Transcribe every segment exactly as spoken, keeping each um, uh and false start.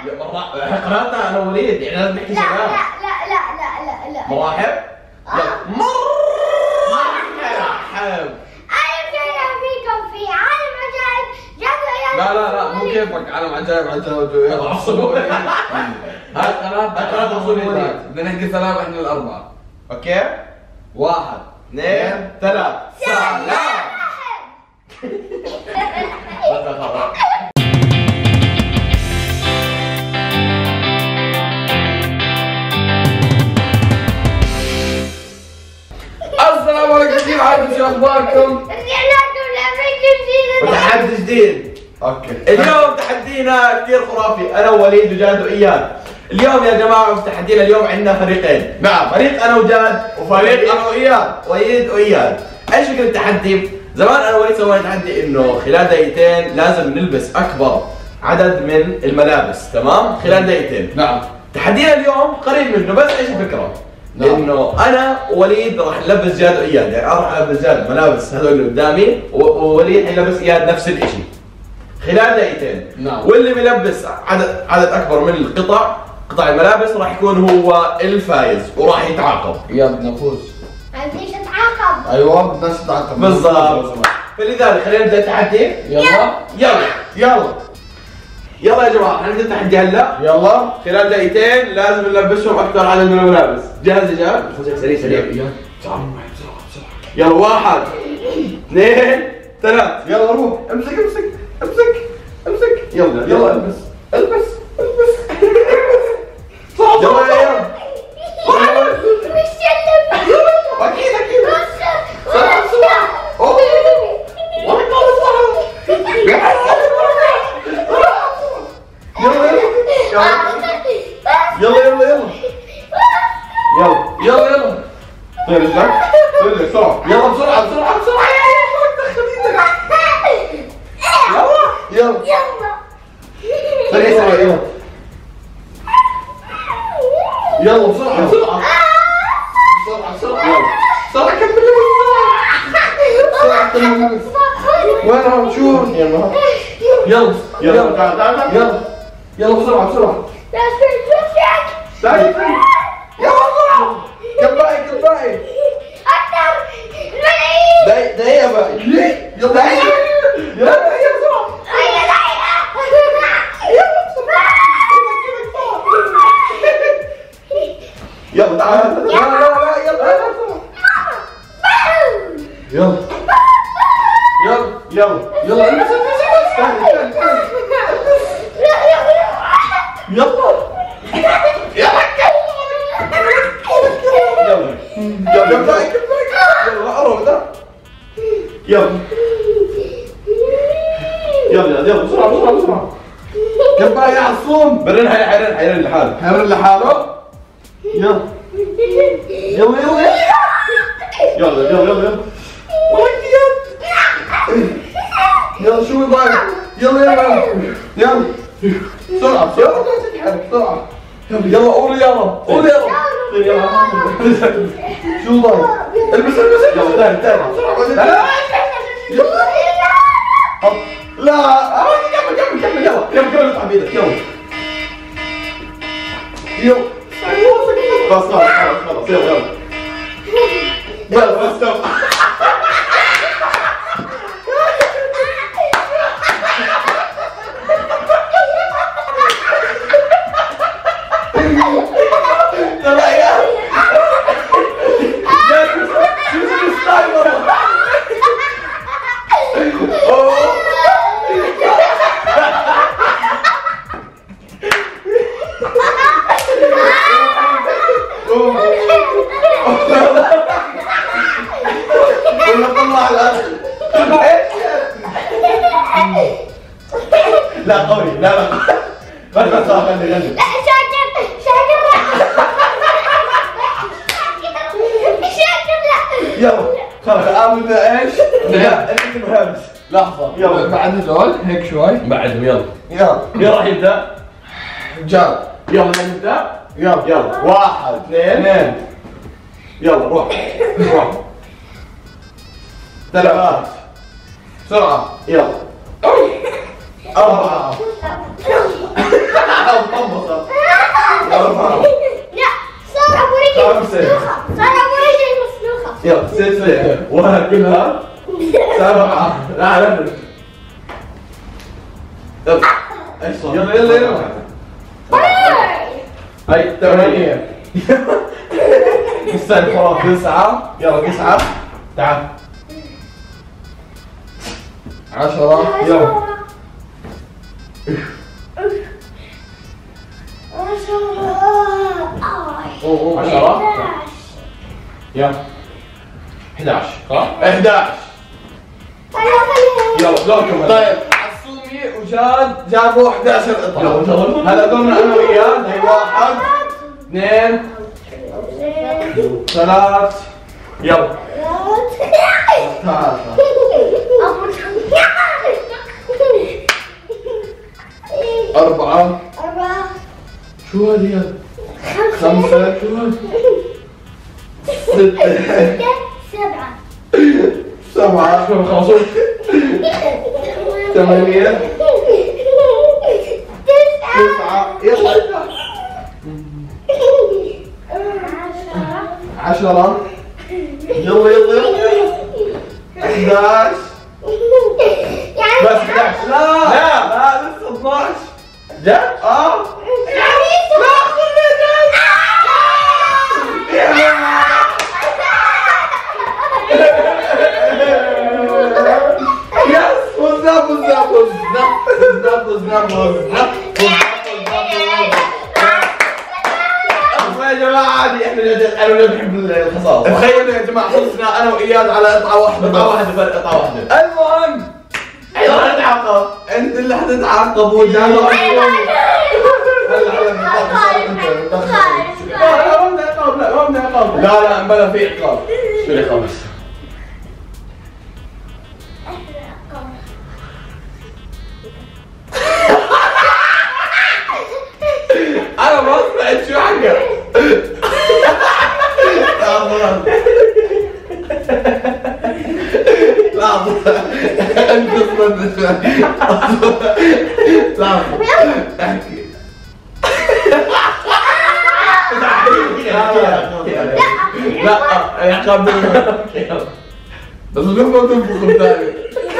قرأتها انا ووليد يعني لازم نحكي لا شباب. لا لا لا لا لا لا مراحب؟ مرحب. أنا جاية فيكم في عالم عجائب جادوا. لا لا لا مو كيفك عالم عجائب عجائب. يلا عصبوا. هاي قناة قناة عصبية. بدنا نحكي سلام احنا الأربعة. اوكي؟ واحد اثنين ثلاث. سلام. السلام عليكم، كيف حالكم؟ شو اخباركم؟ رجعناكم لفيديو جديد. وتحدي جديد. اوكي. اليوم تحدينا كثير خرافي، انا ووليد وجاد واياد. اليوم يا جماعه في تحدينا اليوم عندنا فريقين. نعم. فريق انا وجاد وفريق انا واياد. وليد واياد. ايش فكره التحدي؟ زمان انا ووليد سوينا تحدي انه خلال دقيقتين لازم نلبس اكبر عدد من الملابس، تمام؟ خلال دقيقتين. نعم. تحدينا اليوم قريب منه، بس ايش الفكره؟ نعم. انه انا ووليد راح نلبس جاد واياد، يعني انا راح البس جاد ملابس هذول اللي قدامي ووليد حيلبس اياد نفس الشيء خلال دقيقتين. نعم. واللي بيلبس عدد عدد اكبر من القطع قطع الملابس راح يكون هو الفايز وراح يتعاقب. يلا بدنا نفوز. عايزين نتعاقب. ايوه بدنا نتعاقب. بالضبط. فلذلك خلينا نبدا التحدي. يلا يلا يلا يلا يا جماعه حنبدا التحدي هلا. يلا. خلال دقيقتين لازم نلبسهم اكثر عدد من الملابس. جاهز يا جماعه؟ سريع سريع. بسرعة بسرعة بسرعة. يلا واحد اثنين ثلاث. يلا روح امسك امسك امسك امسك. يلا يلا البس البس البس البس. يلا يا يلا. مش يلم. اكيد اكيد. بسرعة بسرعة. أوه. والله بسرعة. يلا يلا يلا يلا يلا يلا يلا. طير رجلك طير رجلك بسرعة. يلا بسرعة بسرعة بسرعة. يلا يلا سريع سريع يلا يلا بسرعة بسرعة بسرعة بسرعة. يلا بسرعة كمل بسرعة كمل. وين شو يلا يلا يلا تعال تعال يلا يلا بسرعة بسرعة. تعال يلا بسرعة. كم باقي كم باقي؟ دقيقة دقيقة باقي. ليه؟ يلا دقيقة يلا دقيقة بسرعة. يلا تعال. لا لا لا يلا يلا يلا يلا يلا البس البس البس. تعال تعال تعال. يلا يلا يلا يلا كم باقي كم باقي؟ يلا قرب ده. يلا يلا يلا بسرعة بسرعة بسرعة. كم باقي يا عصوم؟ برن حيرن حيرن حيرن لحاله. حيرن لحاله. يلا يلا يلا يلا يلا يلا يلا يلا شو باقي؟ يلا يلا يلا بسرعة بسرعة بسرعة. يلا قول يلا قول يلا. شو باقي؟ البس البس يلا تاني تاني بسرعة. لا لا كمل كمل كمل يلا كمل كمل افتح بايدك يلا يلا خلاص خلاص خلاص خلاص يلا يلا يلا بس يلا. ترى يا شو اسم الستايل والله. ولا طلع الأرض. لا قوي لا لا بس بس خلي خلي. لا شاكر شاكر لا شاكر لا. يلا خلاص آمن ايش؟ لا انت مهابس. لحظة. يلا. بعد هذول هيك شوي. بعدهم يلا يلا. مين راح يبدا؟ جاد. يلا نبدا. يلا. يلا واحد اثنين اثنين. يلا روح روح ثلاث بسرعة. يلا أربعة ولا كلها سبعة. لا لا ايش صار؟ يلا يلا يلا. هاي ثمانية. استنى خلاص تسعة. يلا تسعة. تعال. عشرة. يلا. عشرة. يلا. إحدى عشر. خلاص؟ إحدى عشر. يلا دوركم. طيب عصومي وجاد جابوا إحدى عشر قطعة. هلا دورنا أنا وإياد. هي واحد اثنين ثلاث. يلا. ثلاثة. أربعة. شو هذه؟ خمسة. شو هذا؟ ستة. سبعة. سبعة. شو خمسة؟ ثمانية. تسعة. يلا. عشرة. يلا يلا يلا. أحد عشر. بس أحد عشر. لا لا لا لسه اثنا عشر. جد؟ اه لا خذني جد. يس وزناب وزناب وزناب وزناب وزناب. يا جماعة عادي احنا انا ولا بنحب الخصائص. تخيلوا يا جماعة خلصنا انا وإياد على قطعة واحدة. قطعة واحدة فرق قطعة واحدة. المهم ايوه نتعاقب. انت اللي حتتعاقب وجانا. هلا هلا بنتعاقب. لا ما بدنا عقاب. لا ما بدنا عقاب. لا لا بلا في عقاب. شو العقاب بس؟ انا ما سمعت شو حكى. لحظة انت صدمت شوي. لحظة احكي. لا عقاب بس لما تنفخ الثاني.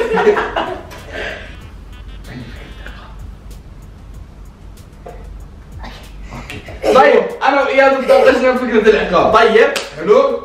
طيب انا واياد تناقشنا فكرة العقاب. طيب حلو؟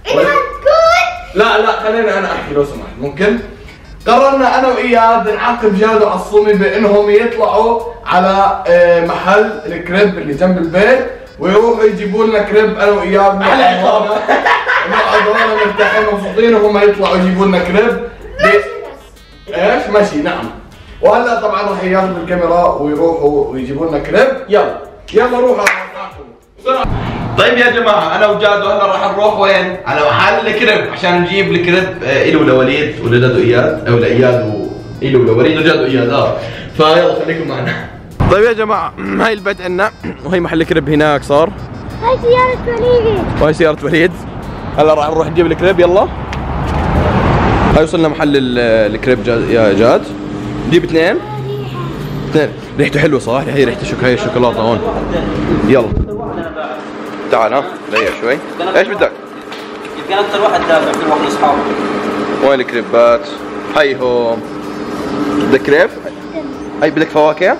لا لا خليني انا احكي لو سمحت. ممكن؟ قررنا انا واياد نعاقب جاد وعصومي بانهم يطلعوا على محل الكريب اللي جنب البيت ويروحوا يجيبوا لنا كريب انا واياد. محل عقاب. نقعد هون مرتاحين مبسوطين وهم يطلعوا يجيبوا لنا كريب. ايش؟ ماشي نعم. وهلا طبعا راح ياخذوا الكاميرا ويروحوا ويجيبوا لنا كريب. يلا يلا روحوا بسرعة. طيب يا جماعة أنا وجاد هلا راح نروح وين؟ على محل الكريب عشان نجيب الكريب إلي ولوليد ولجد وإياد أو لإياد وإلي ولوليد وجد وإياد اه فيلا خليكم معنا. طيب يا جماعة هاي البيت عندنا وهي محل الكريب هناك صار. هاي سيارة وليد. وهي سيارة وليد. هلا راح نروح نجيب الكريب. يلا. هاي وصلنا محل الكريب جاد يا جاد. نجيب اثنين. اثنين. ريحته حلوة صح؟ هي ريحته شوك هي الشوكولاتة هون. يلا. تعال ها دقيقة شوي. ايش بدك؟ يمكن اكثر واحد دافع كل واحد من اصحابه. وين الكريبات؟ هي هو. بدك كريب؟ هي بدك فواكه؟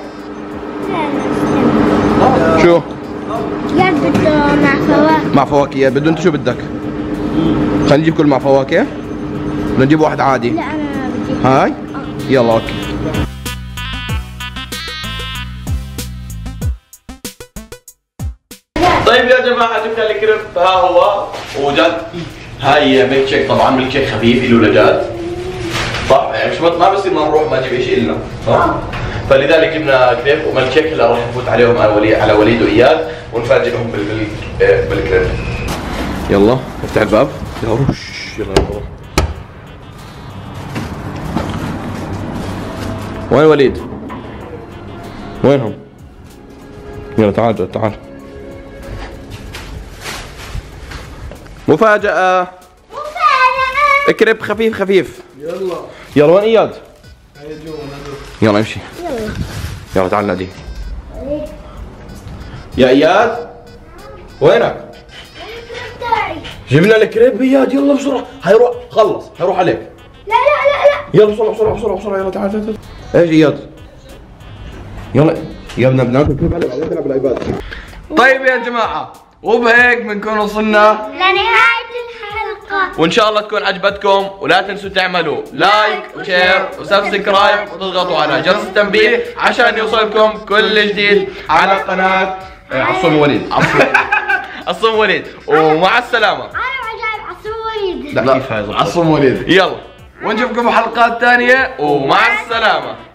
شو؟ يا بده مع فواكه. مع فواكه بده. انت شو بدك؟ خلينا نجيب كل مع فواكه؟ بدنا نجيب واحد عادي؟ لا انا بدي هاي؟ يلا اوكي. طيب يا جماعة جبنا الكريب ها هو وجد. هاي ميلك شيك طبعا ميلك شيك خفيف إله لجاد صح؟ يعني مش ما بصير ما نروح ما نجيب شيء إلنا صح؟ فلذلك جبنا كريب وميلك شيك. هلا راح نفوت عليهم على وليد على وليد وإياد ونفاجئهم بال بالكريب. يلا افتح الباب. يلا روح يلا نروح. وين وليد؟ وينهم؟ يلا تعال تعال. مفاجأة. مفاجأة. كريب خفيف خفيف. يلا. يلا وين اياد؟ هيا جوا. يلا امشي. يلا. يلا تعال نادي. يا اياد. وينك؟ جبنا لك كريبيات، يلا بسرعه، هيروح خلص، هيروح عليك. لا لا لا لا. يلا بسرعه بسرعه بسرعه بسرعه، يلا تعال تعال تعال. ايش اياد؟ يلا يا بدنا بناكل كيف بعدين نلعب الايباد. طيب يا جماعه، وبهيك بنكون وصلنا لنهاية الحلقة، وان شاء الله تكون عجبتكم، ولا تنسوا تعملوا لايك وشير وسبسكرايب وتضغطوا على جرس التنبيه عشان يوصلكم كل جديد على قناه عصوم وليد. عصوم وليد، ومع السلامه. عالم عجائب عصوم وليد. لا كيف هاي عصوم وليد. يلا ونشوفكم في حلقات ثانيه، ومع السلامه.